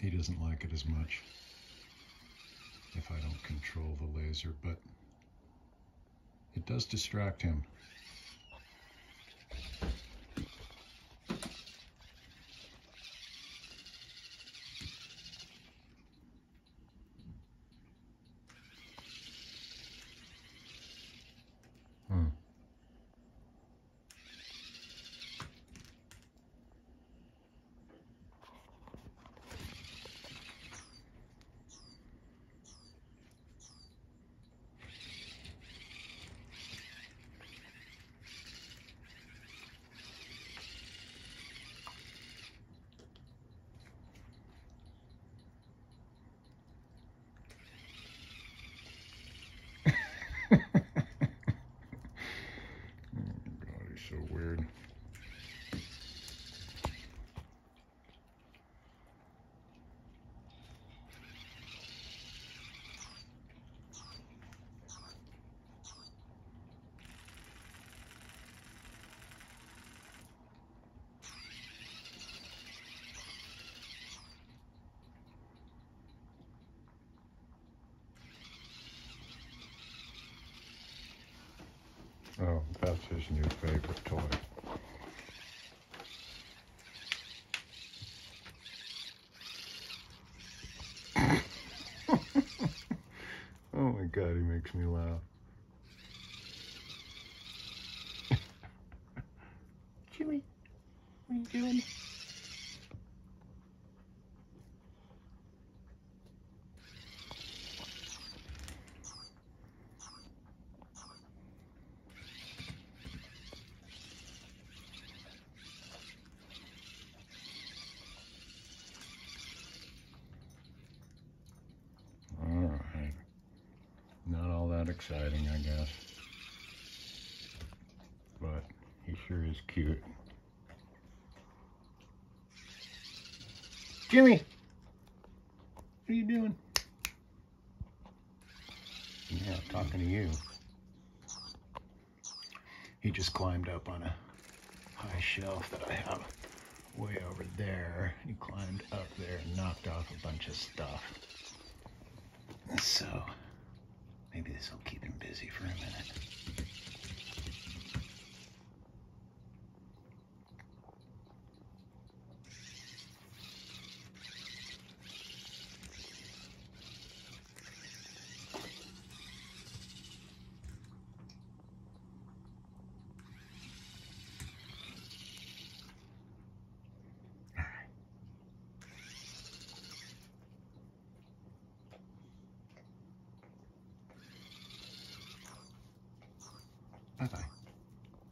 He doesn't like it as much if I don't control the laser, but it does distract him. So weird. Oh, that's his new favorite toy. Oh my God, he makes me laugh. Jimmy, what are you doing? Alright. Not all that exciting, I guess. But he sure is cute. Jimmy! What are you doing? Yeah, talking to you. He just climbed up on a high shelf that I have way over there. He climbed up there and knocked off a bunch of stuff. So, maybe this will keep him busy for a minute.